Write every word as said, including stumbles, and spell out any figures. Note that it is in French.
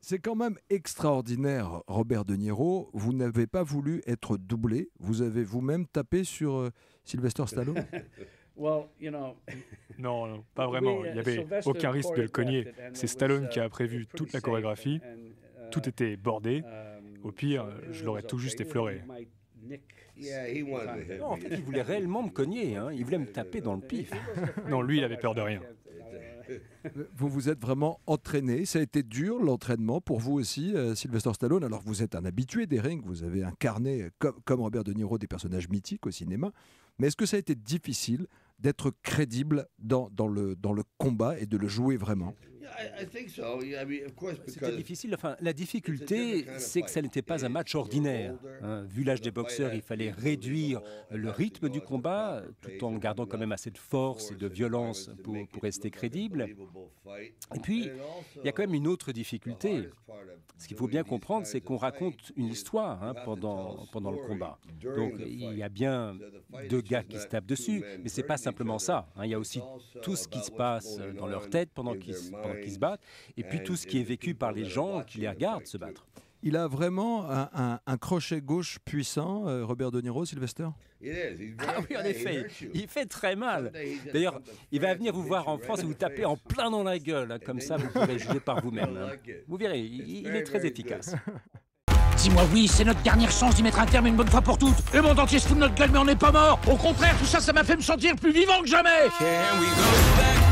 C'est quand même extraordinaire, Robert De Niro. Vous n'avez pas voulu être doublé. Vous avez vous-même tapé sur euh, Sylvester Stallone. Non, non, pas vraiment. Il n'y avait aucun risque de le cogner. C'est Stallone qui a prévu toute la chorégraphie. Tout était bordé. Au pire, je l'aurais tout juste effleuré. Non, en fait, il voulait réellement me cogner. Hein. Il voulait me taper dans le pif. Non, lui, il avait peur de rien. Vous vous êtes vraiment entraîné. Ça a été dur, l'entraînement, pour vous aussi, euh, Sylvester Stallone. Alors, vous êtes un habitué des rings. Vous avez incarné, comme, comme Robert De Niro, des personnages mythiques au cinéma. Mais est-ce que ça a été difficile d'être crédible dans, dans, le, dans le combat et de le jouer vraiment? C'était difficile. Enfin, la difficulté, c'est que ça n'était pas un match ordinaire. Hein. Vu l'âge des boxeurs, il fallait réduire le rythme du combat, tout en gardant quand même assez de force et de violence pour, pour rester crédible. Et puis, il y a quand même une autre difficulté. Ce qu'il faut bien comprendre, c'est qu'on raconte une histoire hein, pendant, pendant le combat. Donc, il y a bien deux gars qui se tapent dessus, mais c'est pas simplement ça. Hein. Il y a aussi tout ce qui se passe dans leur tête pendant qu'ils pendant qu'ils se battent, et puis tout ce qui est vécu par les gens qui les regardent se battre. Il a vraiment un, un, un crochet gauche puissant, euh, Robert De Niro, Sylvester? Ah oui, en effet, il fait très mal. D'ailleurs, il va venir vous voir en France et vous taper en plein dans la gueule. Hein. Comme ça, vous pourrez juger par vous-même. Hein. Vous verrez, il, il est très efficace. Dis-moi oui, c'est notre dernière chance d'y mettre un terme une bonne fois pour toutes. Le monde entier se fout de notre gueule, mais on n'est pas mort. Au contraire, tout ça, ça m'a fait me sentir plus vivant que jamais. Can we go back?